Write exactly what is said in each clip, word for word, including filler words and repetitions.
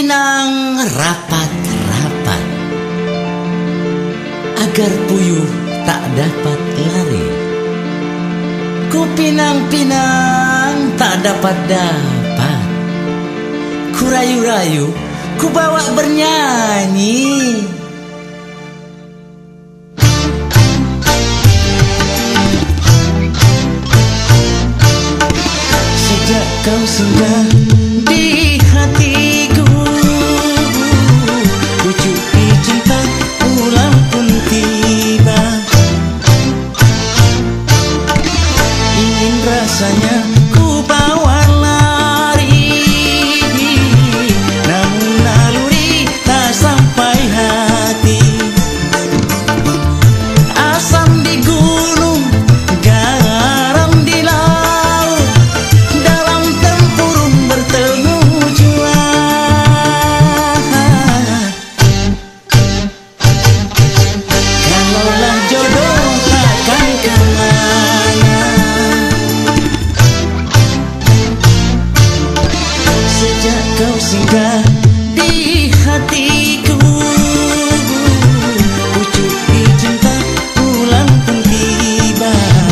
Kupinang rapat-rapat agar puyuh tak dapat lari. Kupinang-pinang tak dapat-dapat. Kurayu-rayu, ku bawa bernyanyi. Sejak kau singgah di hatiku, pucuki cinta ulang pun tiba. Ingin rasanya ku bawa lari, namun naluri tak sampai hati. Asam di gunung, garam di laut, dalam tempurung bertemu jua. Kalaulah jodoh takkan kemana. Sejak kau singgah di hatiku, pucuki cinta ulang pun tiba.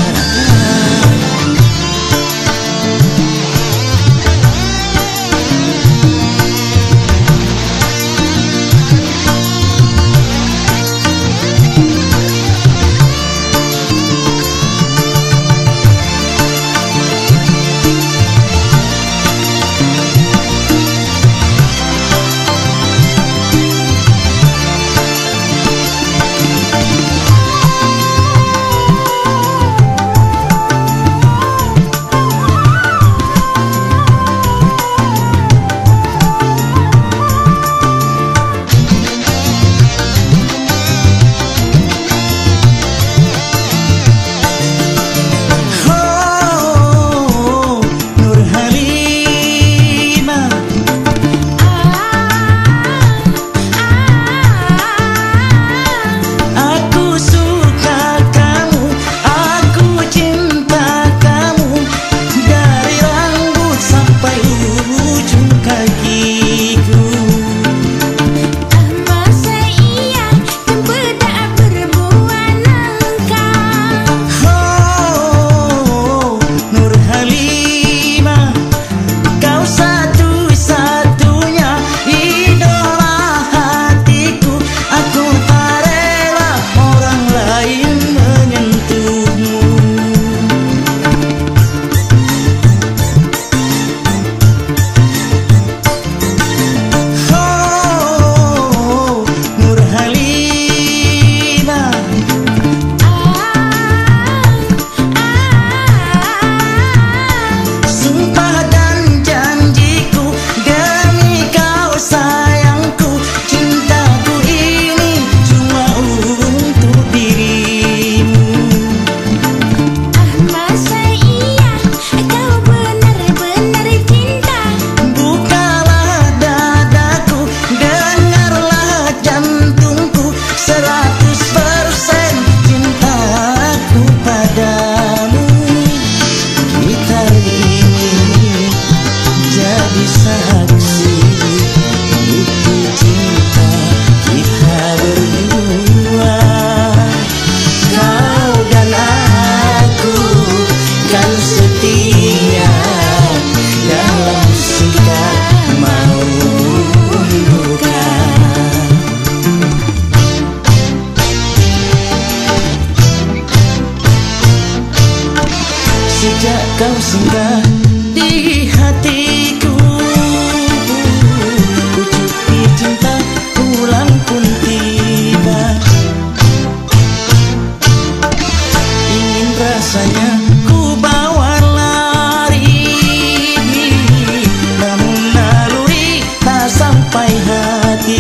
Sejak kau singgah di hatiku, pucuki cinta ulang pun tiba. Ingin rasanya ku bawa lari, namun naluri tak sampai hati.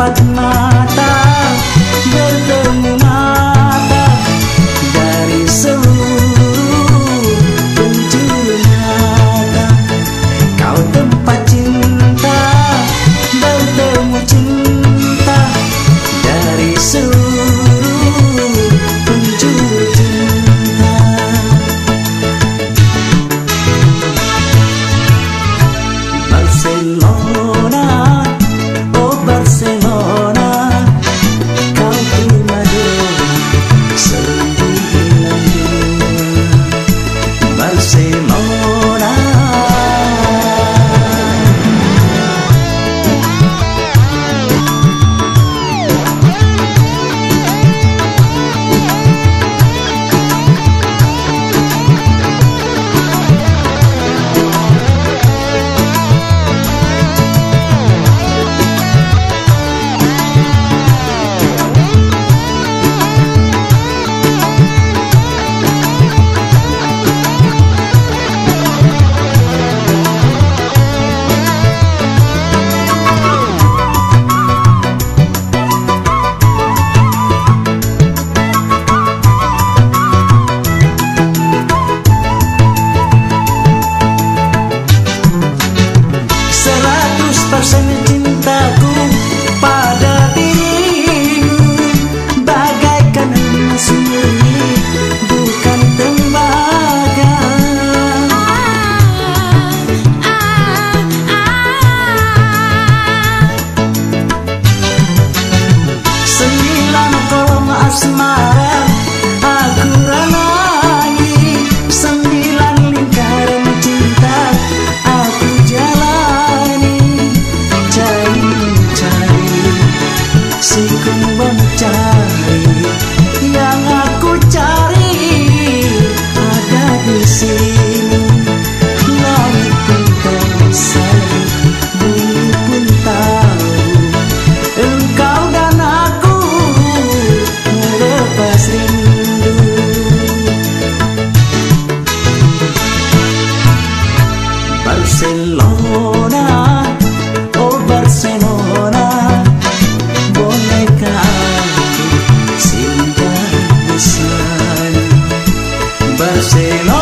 empat mata bertemu mata dari seluruh penjuru mata. Kau tempat cinta bertemu cinta dari seluruh penjuru cinta. Barcelona, oh Barcelona, kau primadona sembilan dua. Barcelona, seratus persen cintaku pada dirimu bagaikan emas murni, bukan tembaga. Sembilan kolom asmara aku ranangi, sembilan lingkaran cinta aku jalani. Cari-cari si kembang cari, yang aku cari ada di sini. Langit pun kau sayang, bumi pun tahu, engkau dan aku melepas rindu. Barcelona, oh Barcelona, boneka aku simpan di sana. Barcelona.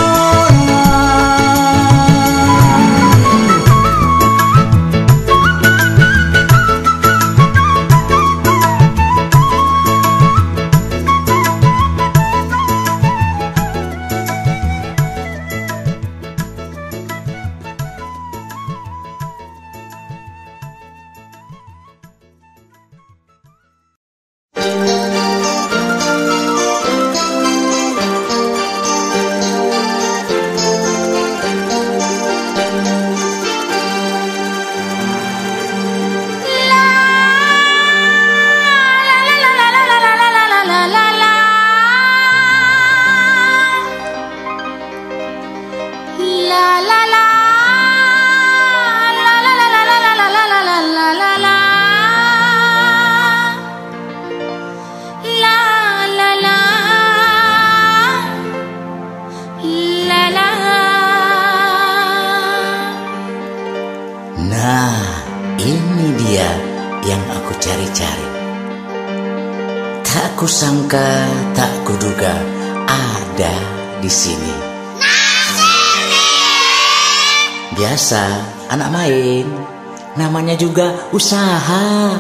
Nah, ini dia yang aku cari-cari. Tak kusangka, tak kuduga ada di sini. Biasa, anak main, namanya juga usaha.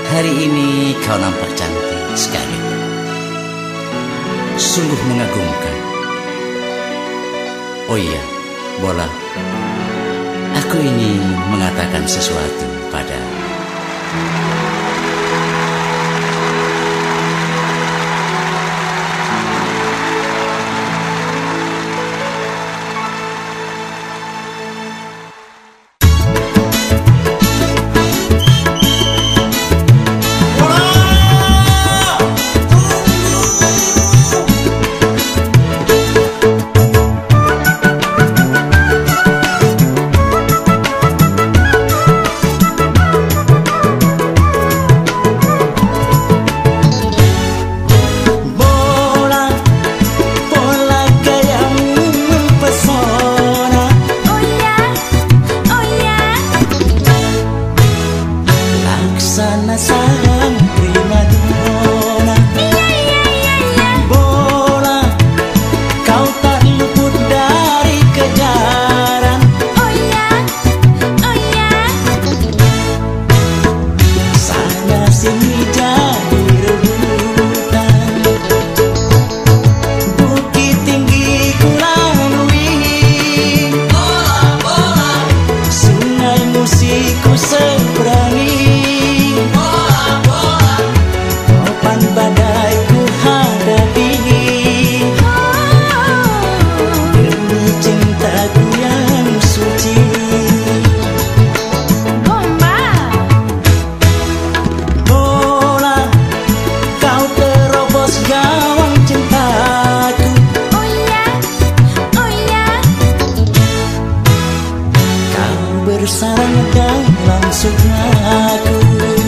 Hari ini kau nampak cantik sekali. Sungguh mengagumkan. Oh iya, Bola, aku ingin mengatakan sesuatu pada sayang prima donna. Bola, kau tak luput dari kejaran. Oh ya, oh ya. Sana sini jadi rebutan. Bukit tinggi ku lalui. Bola, bola. Sungai musikku seberangi. Badai ku hadapi demi cintaku yang suci. Bola, kau terobos gawang cintaku. Oh ya, oh ya. Kau bersarang dalam sukmaku.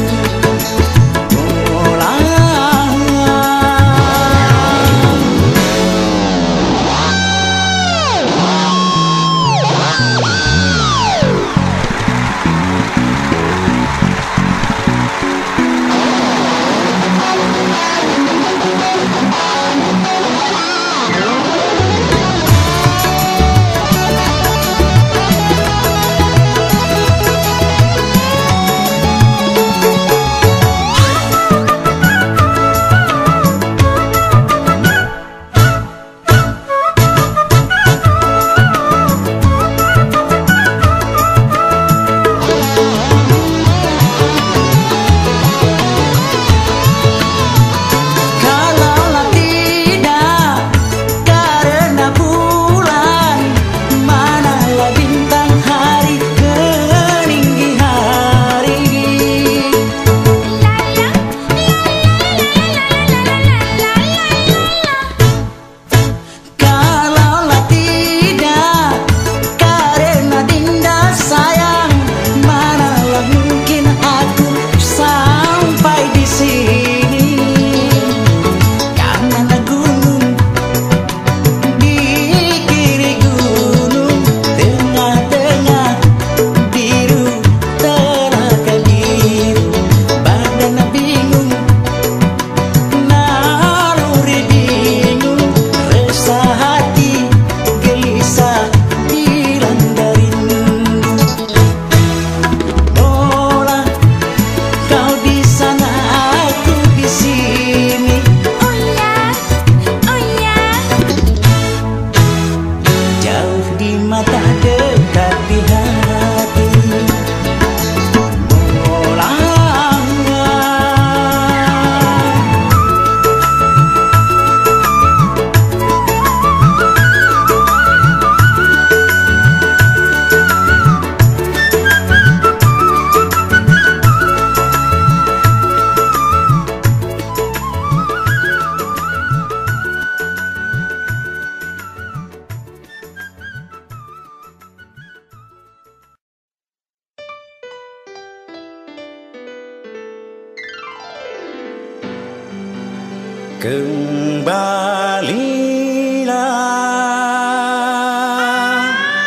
Kembalilah,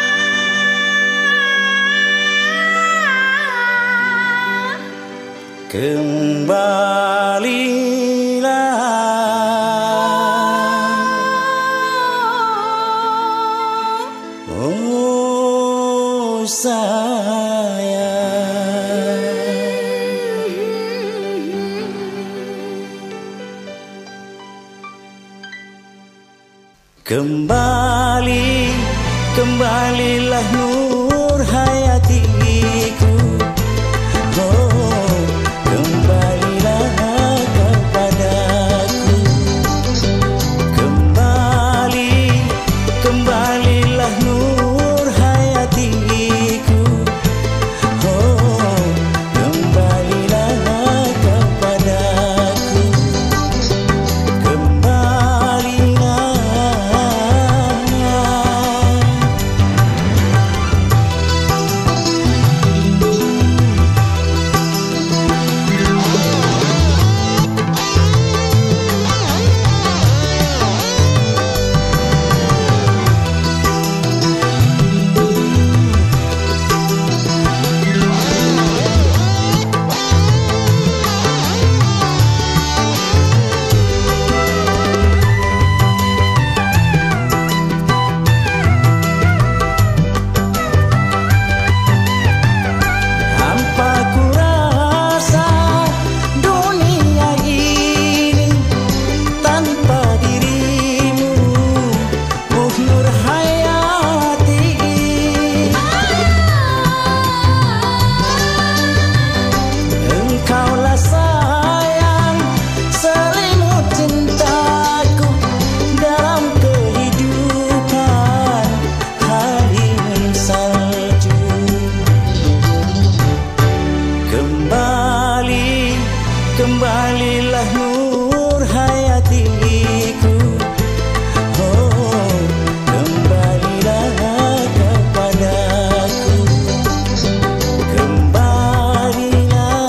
kembalilah, oh sayang. Kembali, kembalilah nur hayatiku. Oh, kembalilah kepadaku. Kembali, kembalilah nur hayatiku. Oh, kembalilah kepadaku. Kembalilah. Kembalilah nur hayatiku. Oh, kembalilah kepadaku. Kembalilah.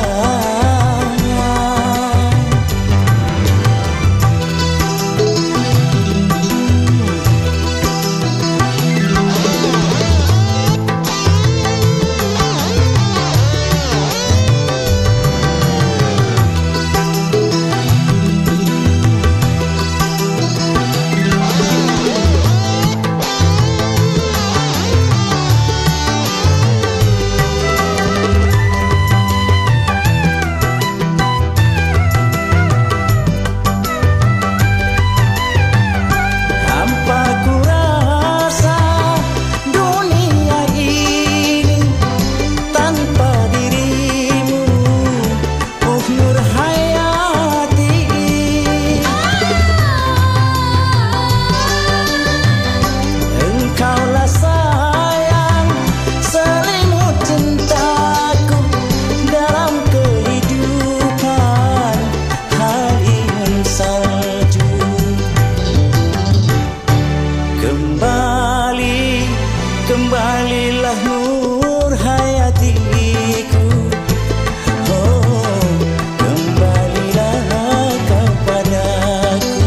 Kembali, kembalilah nur hayatiku. Oh, kembalilah kepadaku.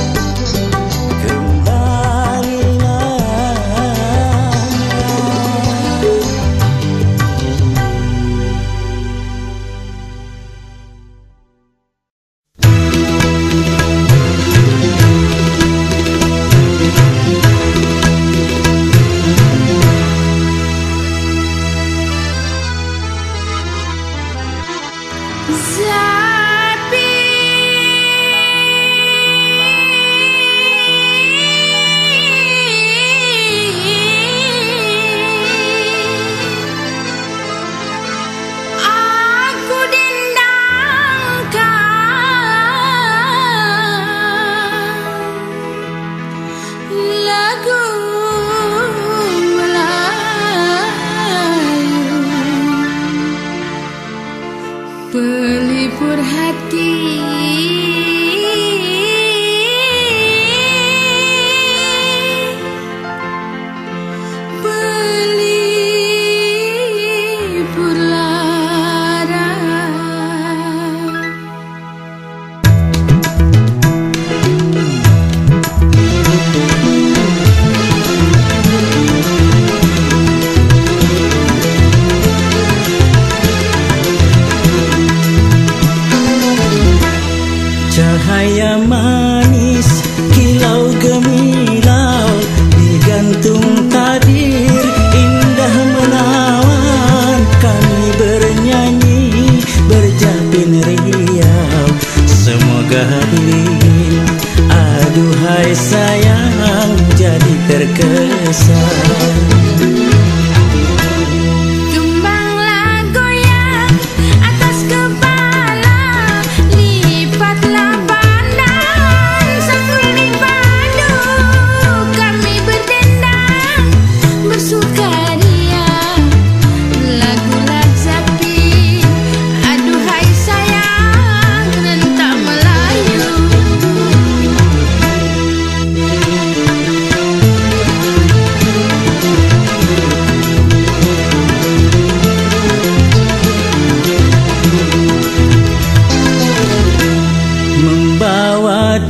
Kembalilah. Pelipur hati, pelipur lara. Cahaya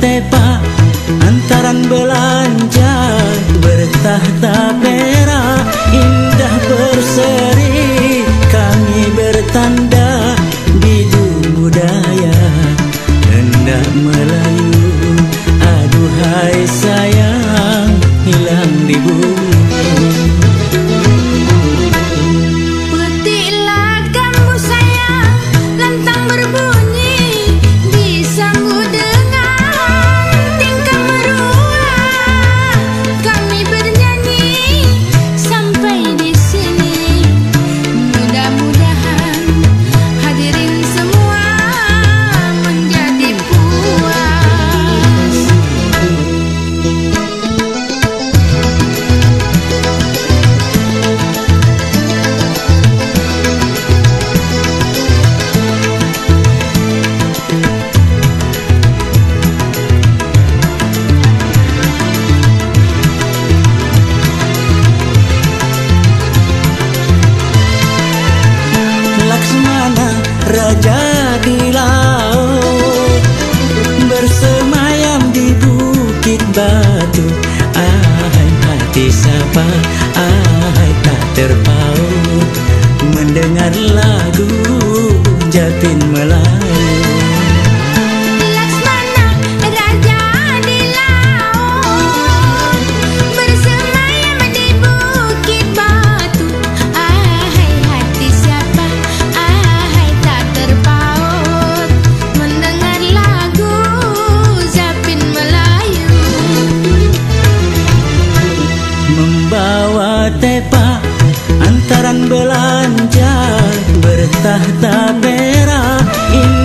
tepak antaran belanja bertahta perak indah berseri kami bertanda bidu budaya hendak Melayu aduhai sayang hilang di bumi. Raja di laut bersemayam di bukit batu. Ahai hati siapa, ahai tak terpaut mendengar lagu Japin Melayu. Membawa tepak antaran belanja bertahta perak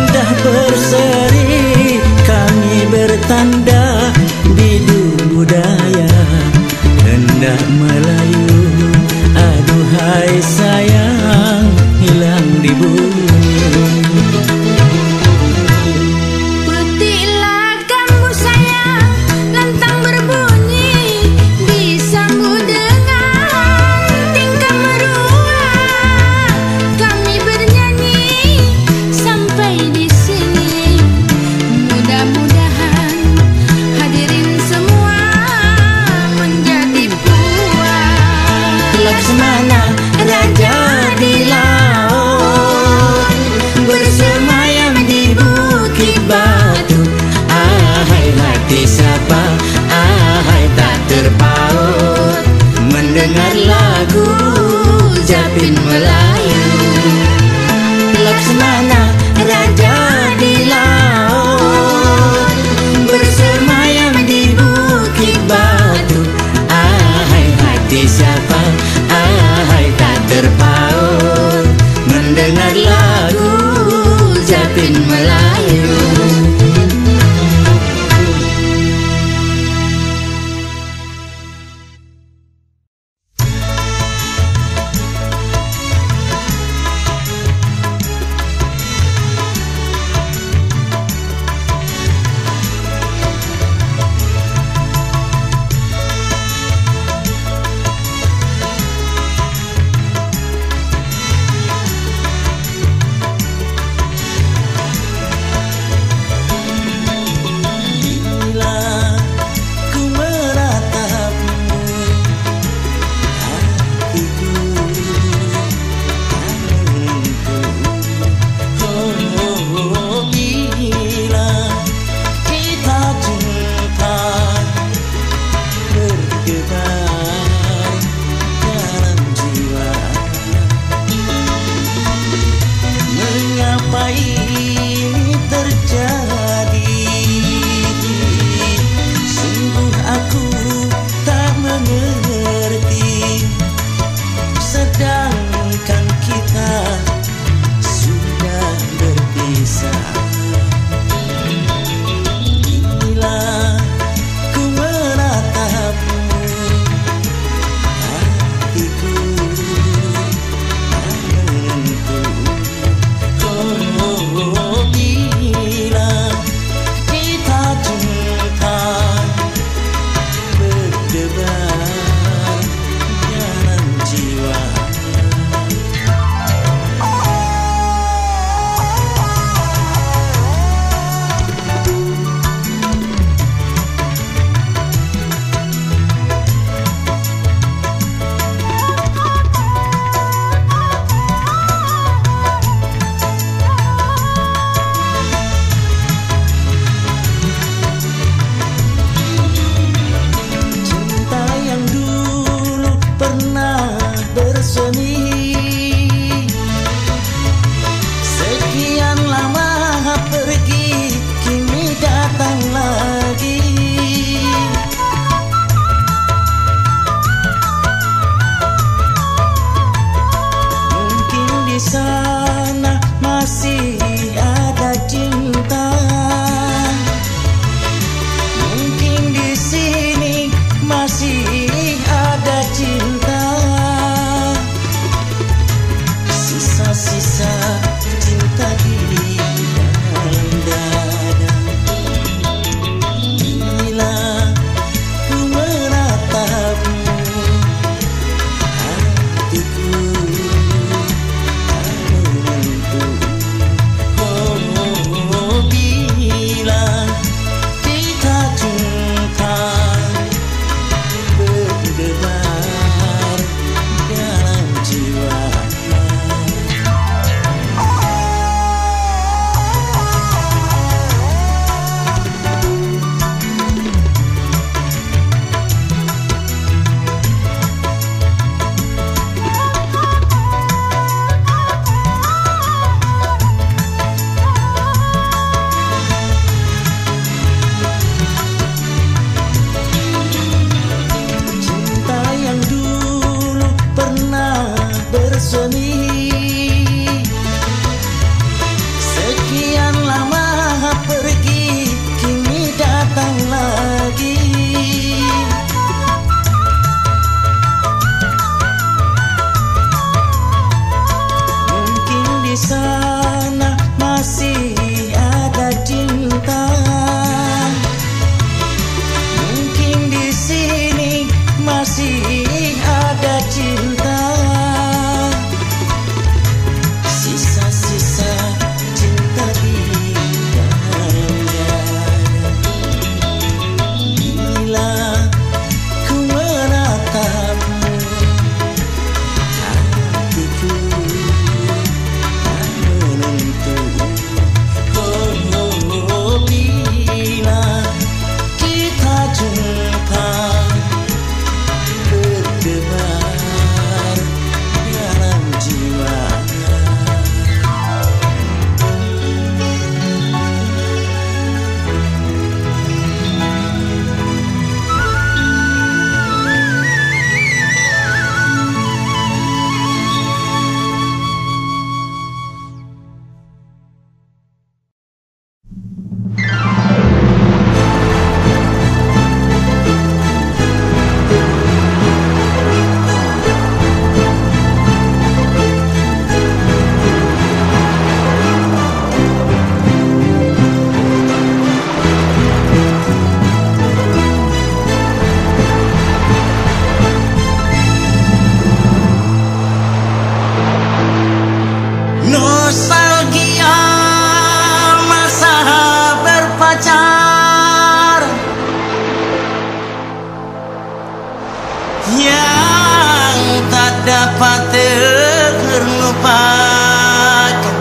lupakan,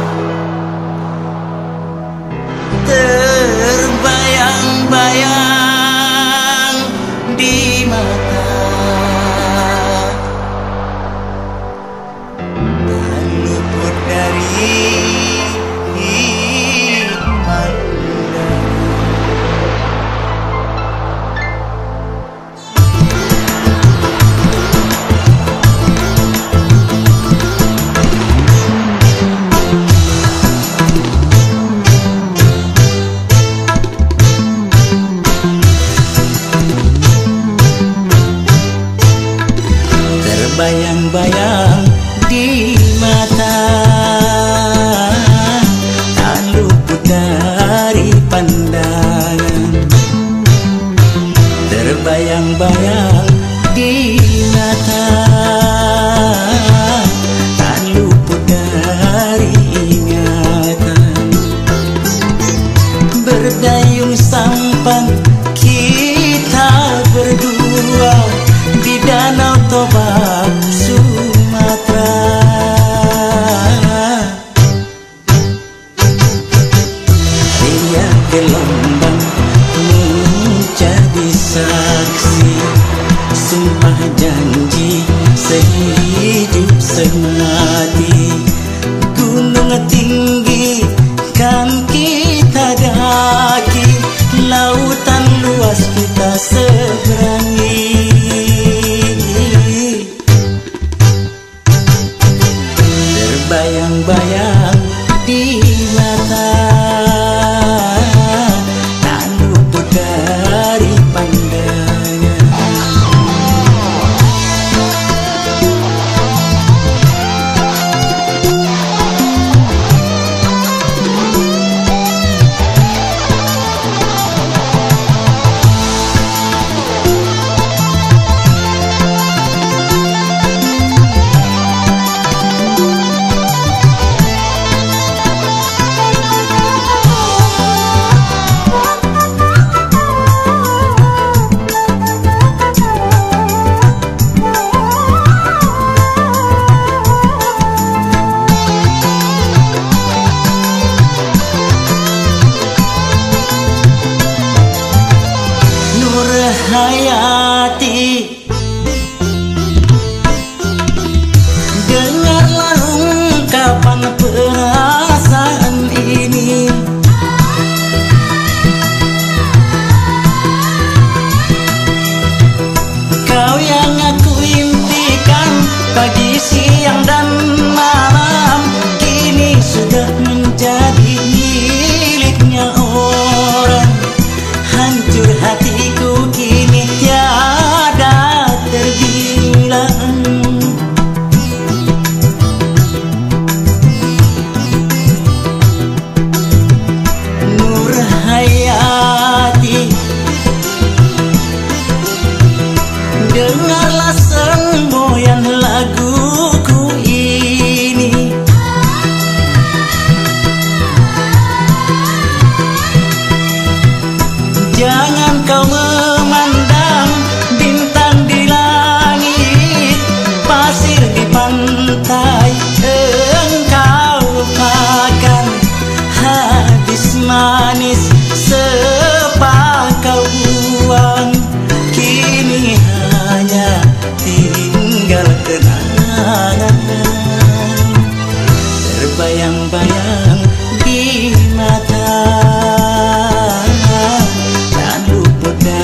terbayang-bayang di mata, dan luput dari bayang-bayang di mata, tak luput dari pandangan. Terbayang-bayang di mata, tak luput dari ingatan. Berdayung sampan kita berdua di Danau Toba Sumatera. Riak gelombang menjadi saksi, sumpah janji sehidup semati. Gunung tinggi kan kita daki, lautan luas kita seberangi. Bayang-bayang di mata, tak luput dari pandangan. Hayati, dengarlah ungkapan perasaan ini. Kau yang aku impikan pagi, siang, dan malam, kini sudah menjadi miliknya orang. Hancur hatiku kini tiada terbilang. Nur Hayati, dengarlah semboyan laguku ini. Jangan kau memandang bintang di langit, pasir di pantai engkau lupakan. Hadis manis sepa kau buang, kini hanya tinggal kenangan. Terbayang-bayang di mata, tak luput dari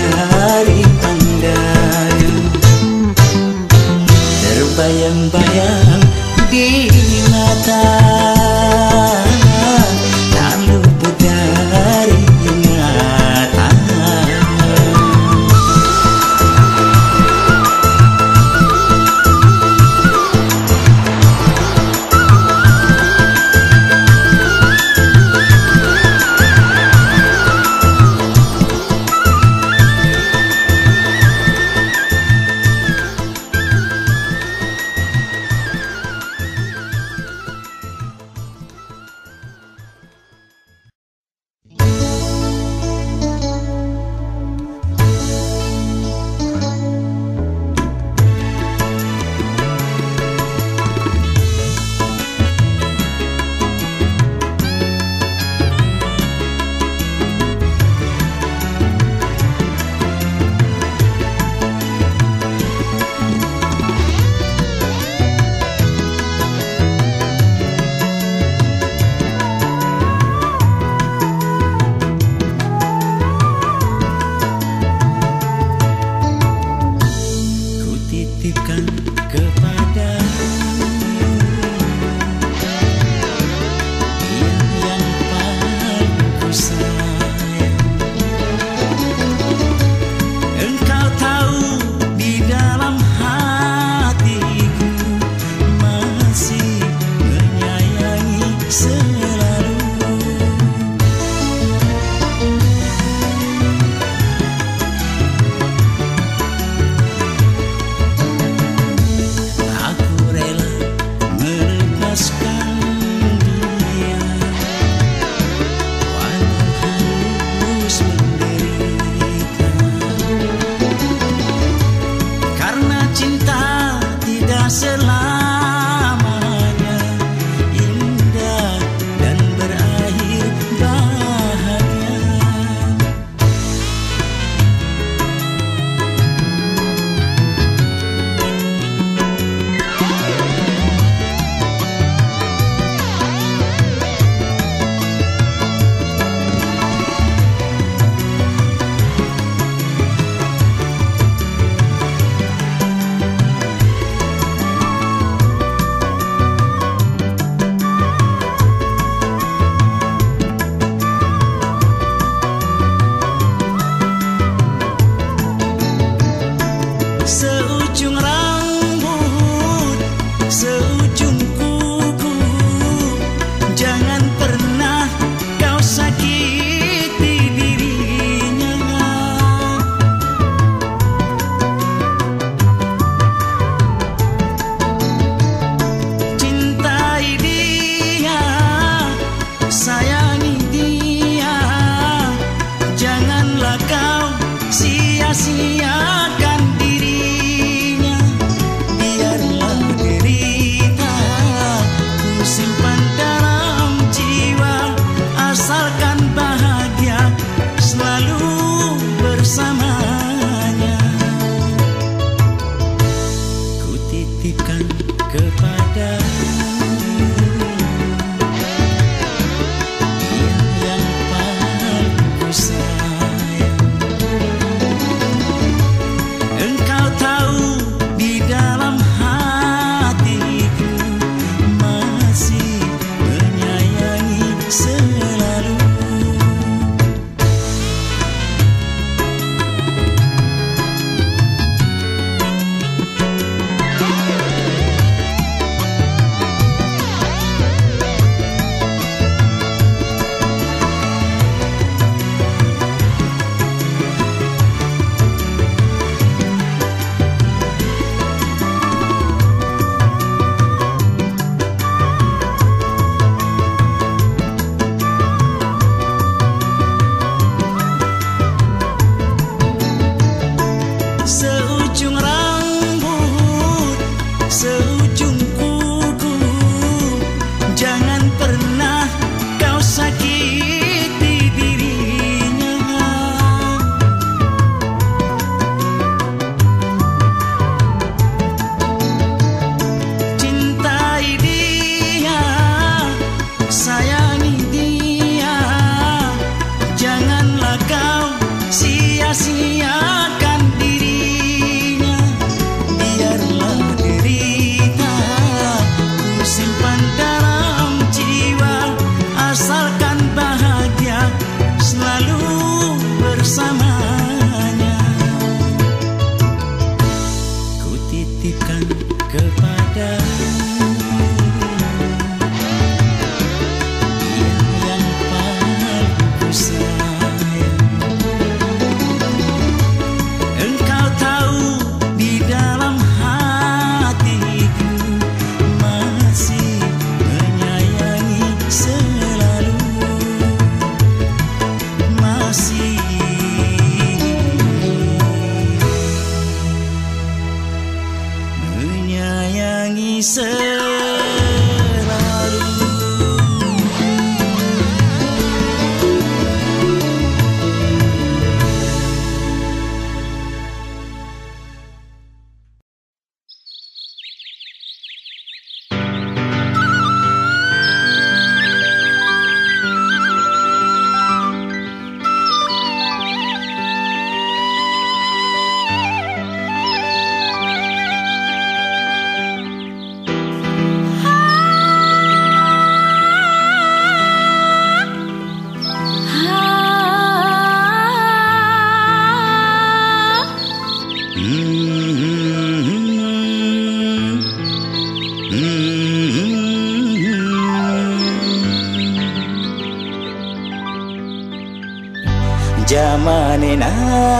Jamanena,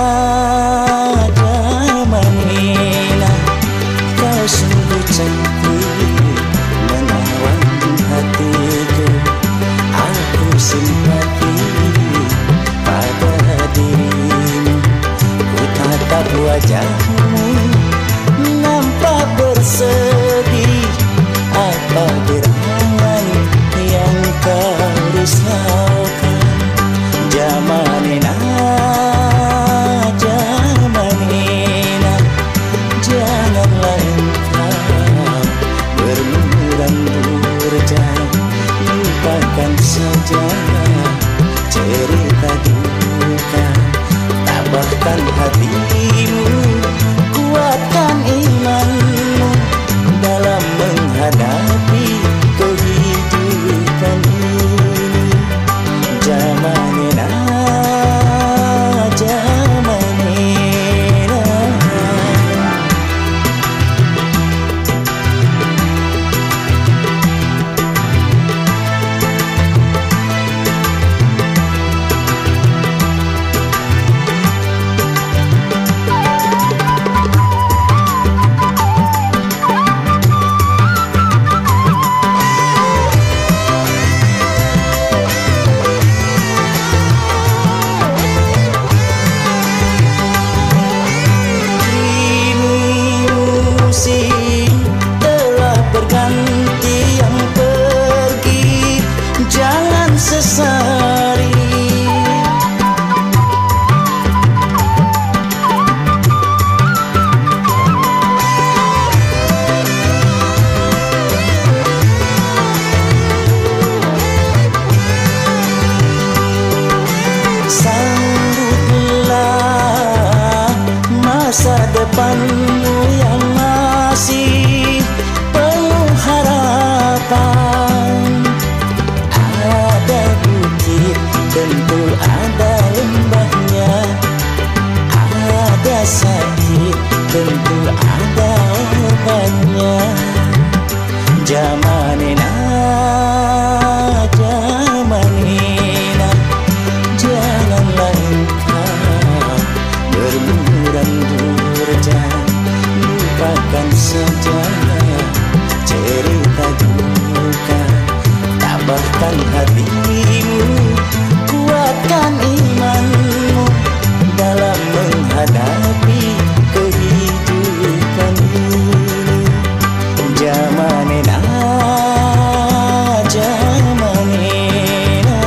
jamanena, kau sungguh cantik menawan hatiku. Aku simpati pada dirimu. Ku tatap wajahmu, nampak bersedih. Apa gerangan yang kau risaukan? Jamanena, jamanena, janganlah engkau bermuram durja. Lupakan saja cerita duka, tabahkan hatimu, kuatkan imanmu dalam menghadapi kehidupan ini. Jamanena, jamanena. Telah berganti yang pergi, jangan sesali. Sambutlah masa depanmu yang masih penuh harapan. Ada bukit, tentu ada lembahnya. Ada sakit, tentu ada obatnya. Jamanena, jamanena, janganlah engkau bermuram durja. Lupakan saja cerita duka, tabahkan hatimu, kuatkan imanmu dalam menghadapi kehidupan ini. Jamanena, jamanena.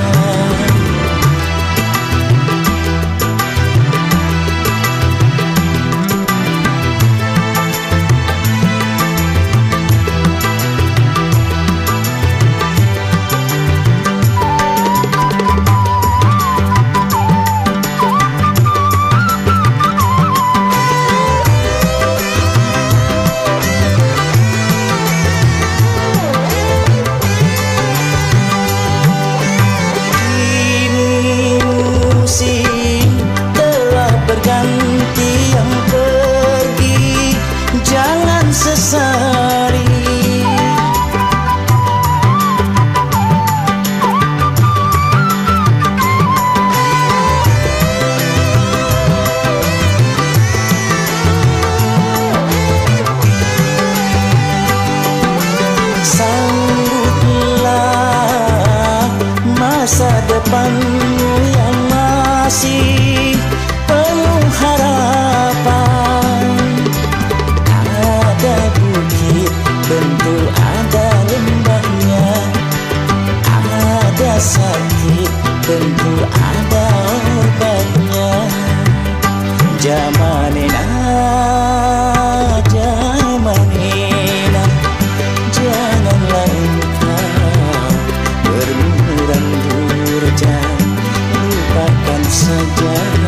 Telah berganti yang pergi, jangan sesali. Sambutlah masa depanmu yang masih penuh harapan. Ada bukit, tentu ada lembahnya. Ada sakit, tentu ada obatnya. Jamanena, jamanena, janganlah engkau bermuram durja. Lupakan saja